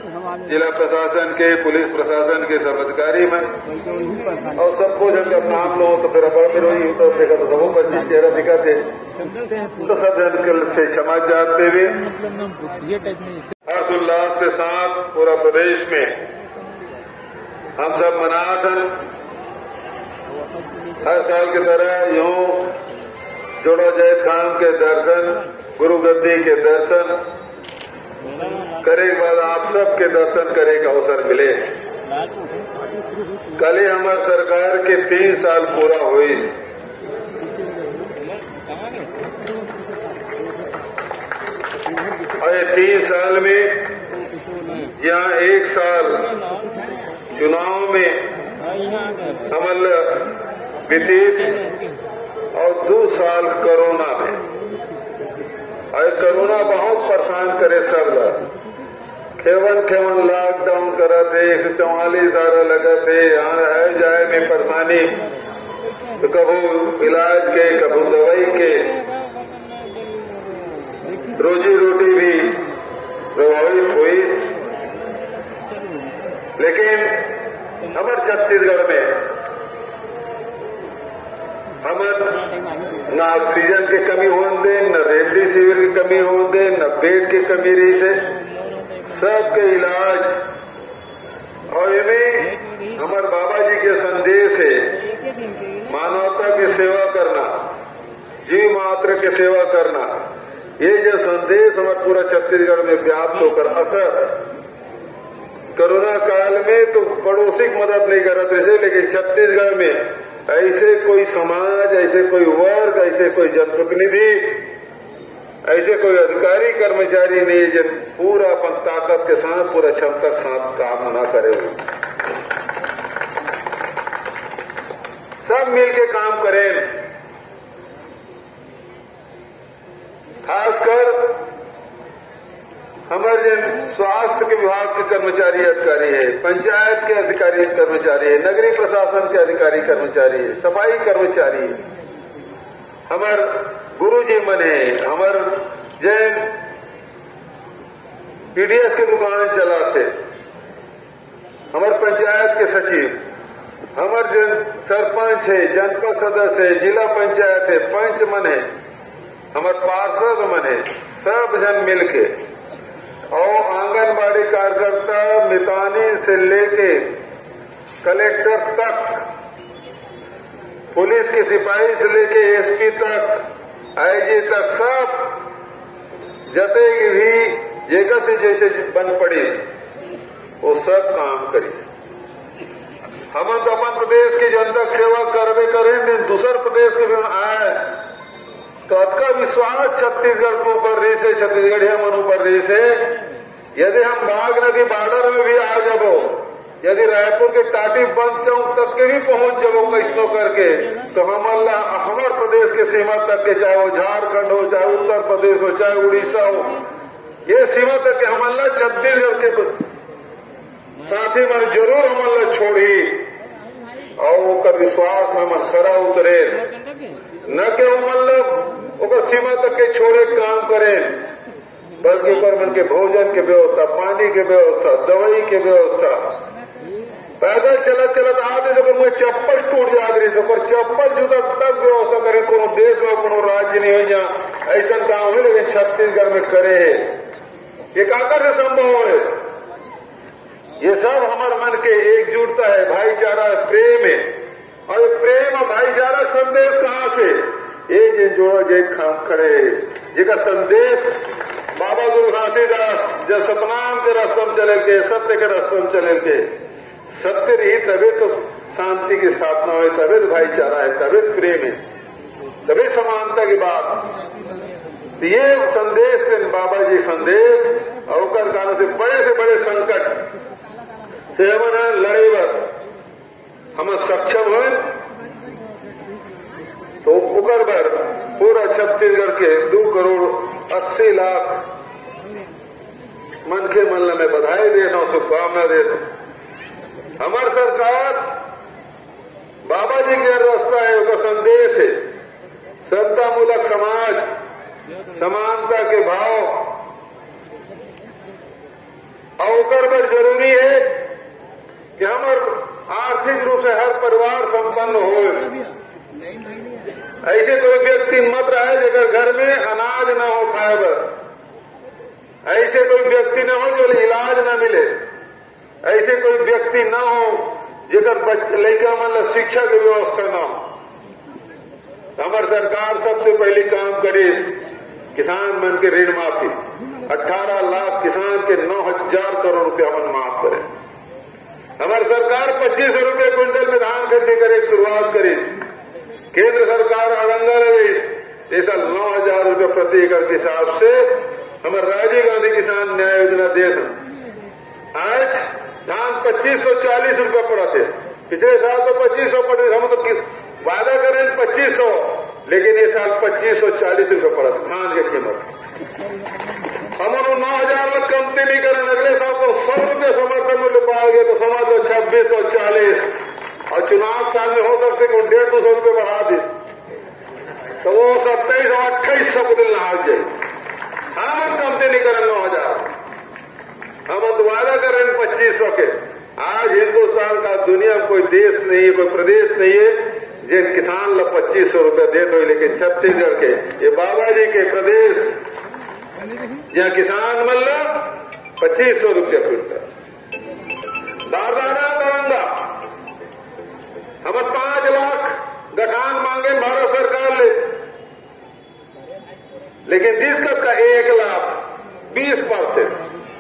जिला प्रशासन के, पुलिस प्रशासन के सब अधिकारी में और सबको जब नाम लो तो फिर अगर मेरे वही तो देखा तो सबों पर चेहरा दिखा थे तो सब जन से क्षमा चाहते हुए हर्षोल्लास के साथ पूरा प्रदेश में हम सब मनाथन हर साल की तरह यूं जोड़ो जैद खान के दर्शन, गुरु गद्दी के दर्शन करे के बाद आप सबके दर्शन करे का अवसर मिले। कल ही हमारी सरकार के 3 साल पूरा हुई। और ये 3 साल में यहाँ 1 साल चुनाव में अमल बीतीत और 2 साल कोरोना में। और कोरोना बहुत परेशान करे सब लोग। खेवन लॉकडाउन करा थे, 144 धारा लगा थे, यहाँ है जाए में परेशानी तो कबू इलाज के कबू दवाई के, रोजी रोटी भी प्रभावित हुई। लेकिन हमारे छत्तीसगढ़ में हमें न ऑक्सीजन की कमी होने दे, न रेमडेसिविर की कमी होने दे, न बेड की कमी रही से सबके इलाज। और इन्हें हमारे बाबा जी के संदेश है मानवता की सेवा करना, जीव मात्र की सेवा करना। ये जो संदेश हमारे पूरा छत्तीसगढ़ में व्याप्त होकर असर कोरोना काल में तो पड़ोसी की मदद नहीं कर रहे थे, लेकिन छत्तीसगढ़ में ऐसे कोई समाज, ऐसे कोई वर्ग, ऐसे कोई जनप्रतिनिधि, ऐसे कोई अधिकारी कर्मचारी नहीं जिन पूरा अपन ताकत के साथ, पूरा क्षमता के साथ काम न करे। सब मिलके काम करें। खासकर हमारे जन स्वास्थ्य के विभाग के कर्मचारी अधिकारी है, पंचायत के अधिकारी कर्मचारी है, नगरीय प्रशासन के अधिकारी कर्मचारी है, सफाई कर्मचारी है, हमारे गुरु जी मन है, हमारे जैन पीडीएस की दुकान चलाते, हमारे पंचायत के सचिव, हमारे जन सरपंच है, जनपद सदस्य है, जिला पंचायत है, पंच मन है, हमारे पार्षद मन है, सब जन मिलके और आंगनबाड़ी कार्यकर्ता मितानी से लेके कलेक्टर तक, पुलिस के सिपाही से लेके एसपी तक, आईजी तक, सब जते भी जगह से जैसे बन पड़ी वो सब काम करी। हम तो अपन प्रदेश की जनता की सेवा करवे करें, दूसर प्रदेश के भी आए तो अतका विश्वास छत्तीसगढ़ के ऊपर रही से, छत्तीसगढ़िया मन ऊपर रही से। यदि हम बाघ नदी बॉर्डर में भी आ जाबो, यदि रायपुर के टाटी बंद चौक तक के भी पहुंच जाबो कैसनो करके, तो हमारे प्रदेश के सीमा तक के, चाहे वो झारखंड हो, चाहे उत्तर प्रदेश हो, चाहे उड़ीसा हो, ये सीमा तक के हमला छत्तीसगढ़ के साथी मन जरूर हमला छोड़ी और ओकर विश्वास में मन खरा उतरे, न के मतलब सीमा तक के छोड़े काम करे, बल्कि पर मन के भोजन के व्यवस्था, पानी के व्यवस्था, दवाई के व्यवस्था। पैदल चलत चलत आते जब मुझे चप्पल टूट जा रही तो चप्पल जूता तक व्यवस्था करे। कोनो देश में कोनो राज्य नहीं हो जहाँ ऐसा काम है, लेकिन छत्तीसगढ़ में करे है। ये काकर से संभव है? ये सब हमारे मन के एकजुटता है, भाईचारा है, प्रेम है। और प्रेम और भाईचारा संदेश कहाँ से? ये जो जोड़ो जे काम करे, जिसका संदेश बाबा गुरु घासीदास जब सतनाम के रास्ते चले के, सत्य के रास्ते चले के, सत्य रही तभी तो शांति की स्थापना है, तभी तो भाईचारा है, तभी प्रेम है, तभी समानता की बात। ये संदेश बाबा जी संदेश और कारण से बड़े संकट से हम लड़े हम सक्षम है, तो उकर भर पूरा छत्तीसगढ़ के 2,80,00,000 मन के मन में बधाई देना, शुभकामना देना। हमारी सरकार बाबा जी के रास्ता है, उसका संदेश है श्रद्धामूलक समाज, समानता के भाव और ओकर बर जरूरी है कि हमार आर्थिक रूप से हर परिवार संपन्न हो। ऐसे कोई व्यक्ति मत रहे जेकर घर में अनाज न हो खाए बर। ऐसे कोई व्यक्ति न हो जो इलाज न मिले। ऐसे कोई व्यक्ति न हो जेकर लड़का मन शिक्षा की व्यवस्था न हो। हमारी सरकार सबसे पहले काम करे किसान मन के ऋण माफी। 18 लाख किसान के 9,000 करोड़ रुपया मन माफ करे। हमारी सरकार 2500 रुपये क्विंटल में धान खरीदी करे शुरुआत करे। केंद्र सरकार अड़ंगा रहे इस साल 9,000 रुपये प्रति एकड़ के हिसाब से हमारे राजीव गांधी किसान न्याय योजना दे। आज धान 2540 रुपये पड़ा थे। पिछले साल तो 2500 पड़े। हम तो वादा करें 2500, लेकिन ये साल 2540 रुपये पड़ा धान की कीमत। हम 9,000 कमती नहीं करें। अगले साल को 100 रुपये समर्थन मूल्य पाओगे तो समझ लो 2640। और चुनाव साल में हो सकते कि 150-200 रुपये बढ़ा दे तो वो 2700 और 2800 को दिल नहा जाए। हम कमती नहीं करें 9,000। हम वादा करें 2500 के। आज हिंदुस्तान का दुनिया में कोई देश नहीं है, कोई प्रदेश नहीं है जिन किसान ला 2500 रुपये दे दो। लेकिन छत्तीसगढ़ के ये बाबा जी के प्रदेश जहाँ किसान मन ला 2500 रुपये क्विंटल बारदाना करूंगा। हम 5 लाख गठान मांगे भारत सरकार ले, लेकिन दिक्कत का 1,20,%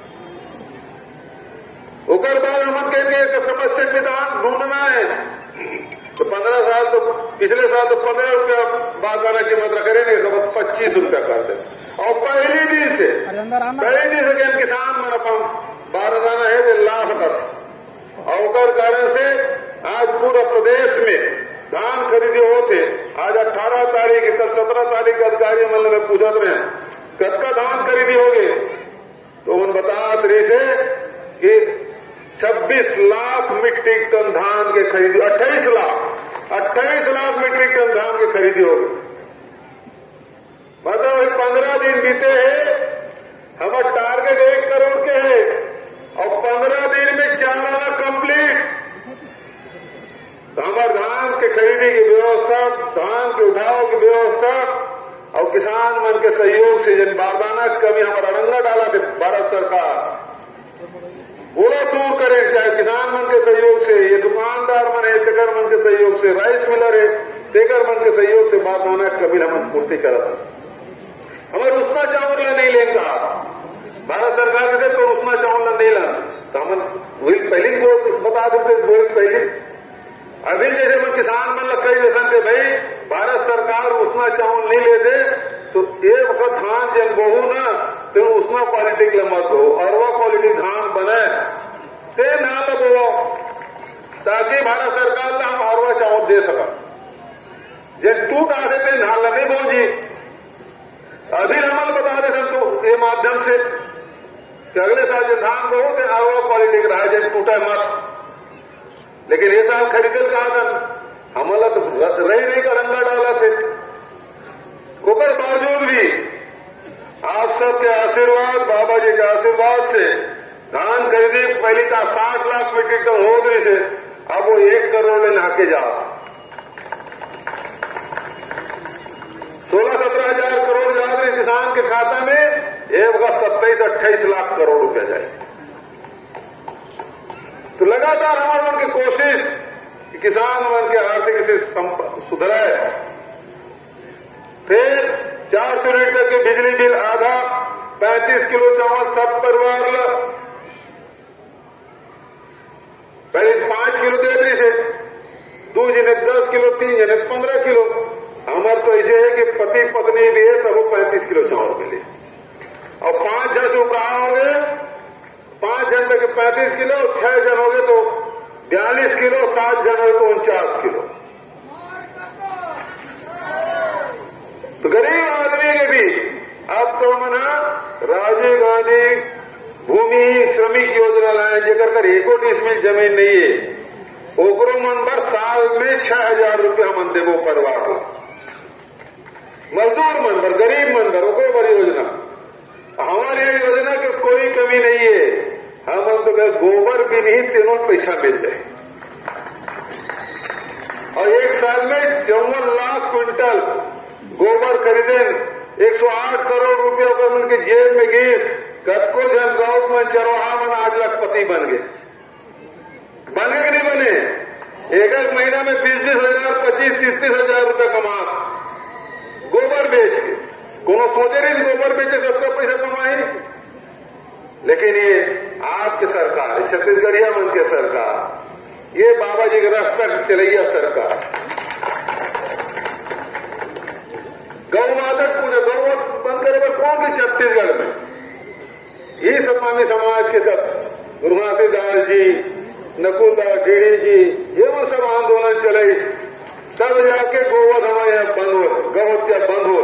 उकर बाद हम कहेंगे समस्या विधान ढूंढना है तो 15 साल तो पिछले साल तो 15 रुपया बारदाना कीमत करेंगे तो 25 रुपया कर दे। और पहले दिन से किसान मन अपन बारदाना है तो लाभ कर। और कारण से आज पूरा प्रदेश में धान खरीदी होते। आज 18 तारीख कल 17 तारीख का अधिकारी मन में पूछत रहे कतका धान खरीदी होगे तो उन बता रहे थे कि 26 लाख मीट्रिक टन धान के खरीदी। 28 लाख मीट्रिक टन धान के खरीदी होगी। मतलब 15 दिन बीते हैं। हमारा टारगेट 1 करोड़ के है और 15 दिन में 4 आना कंप्लीट। तो हमारे धान के खरीदी की व्यवस्था, धान के उठाव की व्यवस्था और किसान मन के सहयोग से जिन बारदाना कभी हमारा अड़ंगा डाला थे भारत सरकार पूरा दूर करें। चाहे किसान मन के सहयोग से, ये दुकानदार मन है टेकर मन के सहयोग से, राइस मिलर है टेकर मन के सहयोग से बारदाना कभी हम पूर्ति करा। हमारे उतना चावल नहीं लेंगे भारत सरकार के तो उतना चावल नहीं ला तो हम वही पहले बता देते। वही पहले अभी जैसे मैं किसान मन लग कई देसन थे भाई भारत सरकार उतना चावल नहीं लेते तो एक वक्त धान जब बहु ना तो उतना क्वालिटी के मत हो और वह क्वालिटी धान बने ते ना लगो ताकि भारत सरकार ला हम और वह चावल दे सका। जब टूट आ देते नाल नहीं पहुंची अभी हम बता देते तो ये माध्यम से कि अगले साल जो धान बहु तो और वह क्वालिटी का है जब टूटा मत। लेकिन ये साल खरीदल कहा हमारा तो रही नहीं करंगा डाला थे। उसके बावजूद भी आप सबके आशीर्वाद, बाबा जी के आशीर्वाद से धान खरीदी पहली का 60 लाख मीट्रिक टन हो गई थे। अब वो 1 करोड़ में नहाके जाओ 16-17 हजार करोड़ जा रहे किसान के खाता में। एक 27-28 लाख करोड़ रुपया जाए। तो लगातार हमारे मन की कोशिश कि किसान मन के आर्थिक स्थिति सुधराए। फिर 400 यूनिट तक के बिजली बिल आधा 35 किलो चावल सब परिवार ला पहले 5 किलो दे रही थे, 2 जने 10 किलो, 3 जने 15 किलो। हमारे तो ऐसे है कि पति पत्नी भी है तब वो 35 किलो चावल मिले और 5 जन से ऊपर होंगे 5 जन तक 35 किलो, 6 जन हो गए तो 42 किलो, 7 जन हो तो 49 किलो। तो गरीब आदमी के भी अब तो मना राजीव गांधी भूमि श्रमिक योजना लाए जेकर कर 1 डिसमिल जमीन नहीं है ओकरो मन पर साल में 6,000 रुपया मन देवो परिवार को। मजदूर मन पर, गरीब मन पर ओकरो पर योजना। हमारी योजना की कोई कमी नहीं है। दिन ही तीनों पैसा मिल जाए। और एक साल में 54 लाख क्विंटल गोबर खरीदे, 108 करोड़ रुपया पर उनकी जेब में गई। कतको जन गांव में चरवाहा मन आज लखपति बन गए कि नहीं बने? एक महीना में 20-20 हजार, 25-30 हजार रुपये कमा गोबर बेच के। कोनो सोचे नहीं गोबर बेचे सबका पैसा कमाए। लेकिन ये आपकी सरकार, छत्तीसगढ़िया मन के सरकार, ये बाबा जी के रास्ता चलैया सरकार, गौ माता पूजा, गौ बंद करे कौन की छत्तीसगढ़ में? ये सम्मानी समाज के सब गुरुनाथी दास जी, नकुल दास डीडी जी, ये वो सब आंदोलन चले, तब जाके गोवध हमारे यहाँ बंद हो, गौ हत्या बंद हो।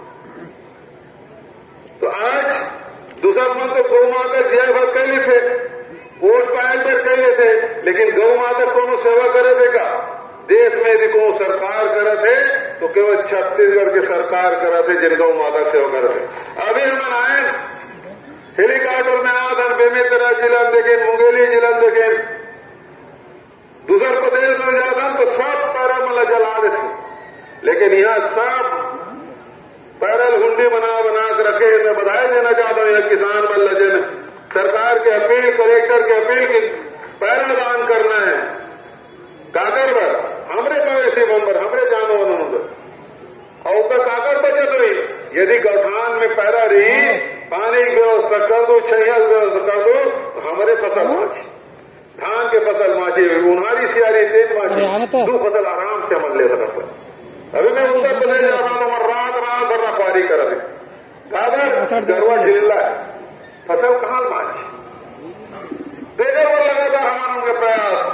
तो आज दूसरा मन तो गौ माता जय भक्त कैले थे, वोट पायल पर कैले थे, लेकिन गौ माता कोनो सेवा करे थे का? देश में यदि कोनो सरकार करे थे तो केवल छत्तीसगढ़ की सरकार करे थे जिन गौ माता सेवा करे थे। अभी हम आए हेलीकॉप्टर में आधन बेमेतरा जिला देखें, मुंगेली जिला देखें, दूसर प्रदेश में जाता तो सब पैरा मला जला देते, लेकिन यहाँ सब पैरल हुंडी बना के रखे। मैं बधाई देना चाहता हूँ यह किसान बल जिन सरकार के अपील, कलेक्टर के अपील की पैरा दान करना है काकर पर, हमरे मवेशी मेंबर, हमरे जानवर नंबर और काकर बचत हुई। यदि गौठान में पैरा रही, पानी की व्यवस्था कर दो, छैया की व्यवस्था कर दो, तो हमारे फसल माछी, धान के फसल माछी, उन्हारी सियारी तेज माछी, 2 फसल आराम से अमल ले सकता। अभी मैं उत्तर प्रदेश जा रहा हूँ, रात भर रखवारी कर रहे कागर गरवा जिला फसल कहाँ माछी बेगर पर लगा था हमारा उनके प्रयास।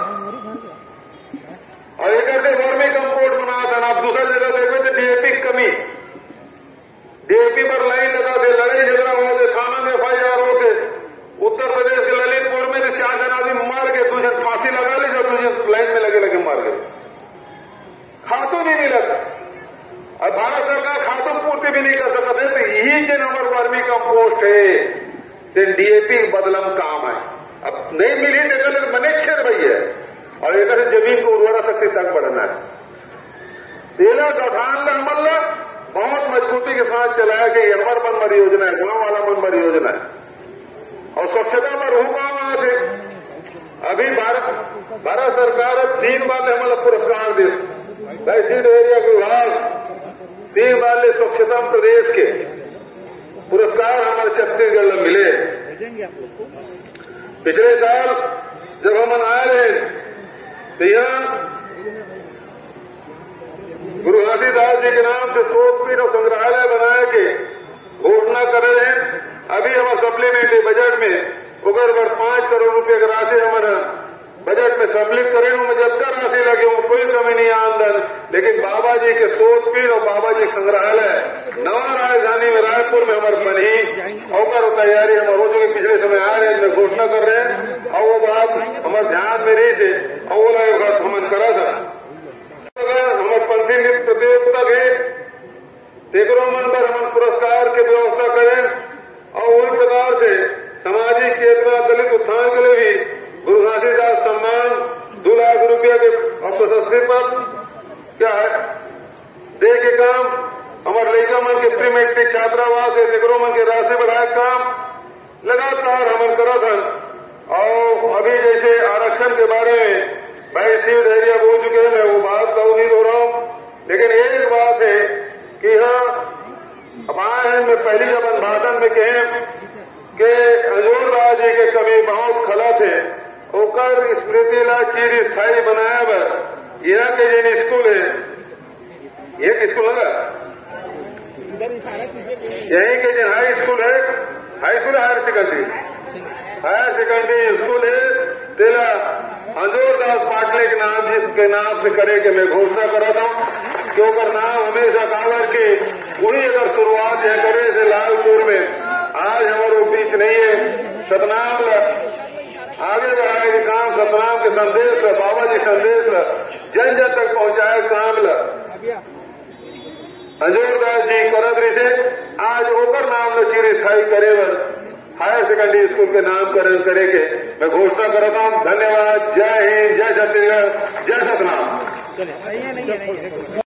और एक करके वर्मी कंपोस्ट बनाया था। आप दूसरा जगह देखे थे डीएपी की कमी, डीएपी पर लाइन लगा थे, लड़ाई झगड़ा हो गए, थाना में FIR हो गए। उत्तर प्रदेश के ललितपुर में 4 जन आदमी मार गए, दूसरे फांसी लगा ली, जब दूसरे लाइन में लगे मार गए। खातों भी नहीं लगा। और भारत सरकार खातों पूर्ति भी नहीं कर सकते। तो यही जो नंबर वर्मी कंपोस्ट है, डीएपी बदलम काम है। अब नहीं मिली तो मनेक्षर भई है, और एक जमीन को उर्वरा शक्ति तक बढ़ना है। तेला गौठान का अमल बहुत मजबूती के साथ चलाया कि हमार मनमर योजना है, गांव वाला मनमर योजना है। और स्वच्छता में रूह गांव वहां थे। अभी भारत सरकार 3 बार हमारा पुरस्कार दी, तहसील एरिया के विभाग 3 बार स्वच्छता प्रदेश के पुरस्कार हमारे छत्तीसगढ़ में मिले। पिछले साल जब हम आए रहे तो यहाँ गुरु घासीदास जी के नाम से शोधपीठ और संग्रहालय बनाए के घोषणा कर रहे हैं। अभी हमारे सप्लीमेंट्री बजट में उगर 5 करोड़ रुपए की राशि हमारा बजट में सम्मिलित करें, उनमें जबका राशि लगे वो कोई कमी नहीं आमदन। लेकिन बाबा जी के शोधपीठ और बाबा जी संग्रहालय नवा राजधानी में रायपुर में हमारे बनी और तैयारी हम हो चुकी। पिछले समय आ रहे हैं, घोषणा कर रहे हैं और वो बात हमारे ध्यान में रही थे और वो बात हमन करा था। हमारे पंथी नृत्य प्रतियोगिता गए, तेकरो मन पर हम पुरस्कार की व्यवस्था करें और उसी प्रकार से सामाजिक चेतना दलित उत्थान के लिए भी गुरु घासीदास सम्मान 2 लाख रुपया के प्रशस्ति पर क्या है दे के काम, हमारे लड़का मन के प्री मैट्रिक छात्रावास है, तेकरो मन के राशि बढ़ाए काम लगातार हम करा था। और अभी जैसे आरक्षण के बारे में भाई शिव धैर्य बोल चुके हैं, मैं वो बात का नहीं हो रहा हूं। लेकिन एक बात है कि यहाँ अब आए हैं, मैं पहली जब अनुभाषण में कहें कि अंजोर राज जी के कभी बहुत खला थे, ओकर स्मृति ला चीर स्थायी बनाया। यहाँ के जिन स्कूल है, एक स्कूल लगा यहीं के जिन हाई स्कूल है, हायर सेकेंडरी स्कूल है, तेला अंजोर दास पाटले के नाम से करे के मैं घोषणा करा था कि ओकर नाम हमेशा कावर के वही अगर शुरुआत है करे से लालपुर में आज हमारे बीच नहीं है। सतनाम आगे बढ़ाए के काम, सतनाम के संदेश बाबा जी संदेश जन जन तक पहुंचाए काम अंजोर दास जी करत रही थे। आज ओकर नाम चिर स्थायी करे हायर सेकेंडरी स्कूल के नामकरण करेंगे। मैं घोषणा करता हूं। धन्यवाद। जय हिंद, जय छत्तीसगढ़, जय सतनाम।